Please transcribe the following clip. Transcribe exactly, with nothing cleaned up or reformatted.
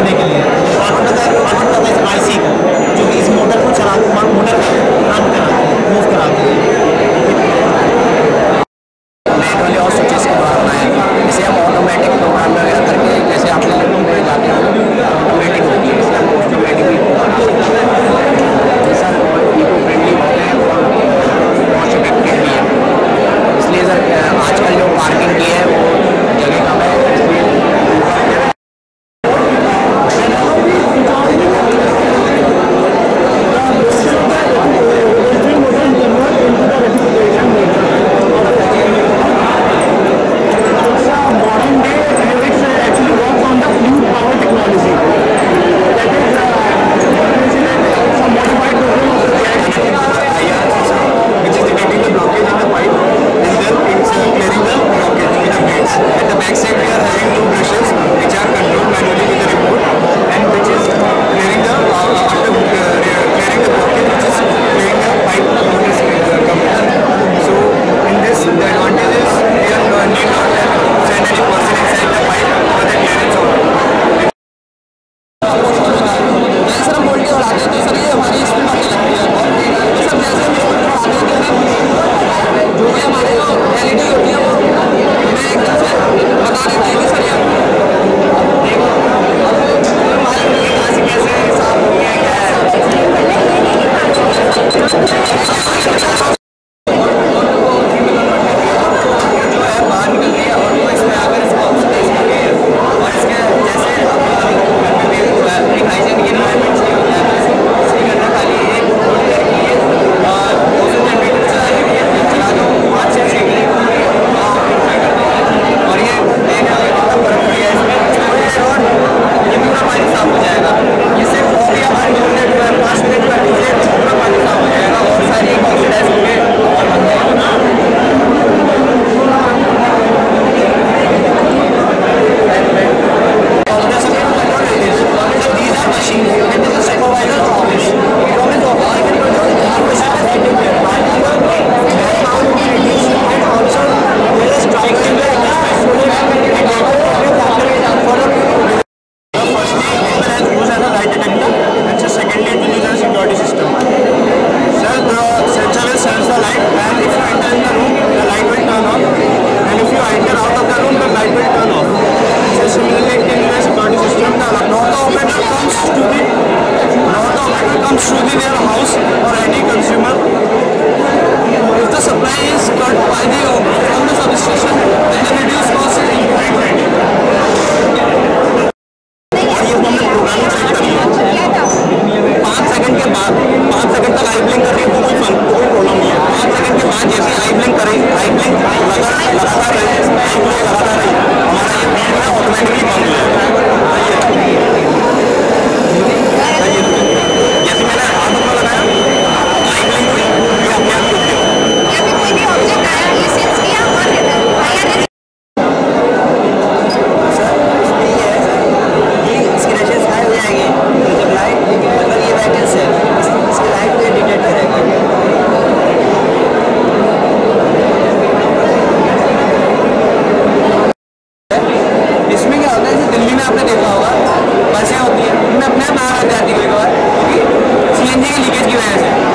करने के लिए आउटपुट करता है आउटपुट करता है इस आईसी को, जो कि इस मोटर को चला मोटर रन कराते हैं, मूव कराते हैं। मैनुअली और स्विचेस के द्वारा बनाए, इसे हम ऑटोमेटिक प्रोग्राम वगैरह करके, जैसे आपने लैपटॉप में जाते हैं ऑटोमेटिक होती है, इसे हम ऑटोमेटिक भी सर इको फ्रेंडली होते हैं और कॉस्ट इफेक्टिव भी है। इसलिए सर आजकल जो पार्किंग की है वो जगह कम है, इसलिए बसें होती हैं उनमें अपने आप आग लग जाती है कभी कभार, क्योंकि सीएनजी के लीकेज की वजह से।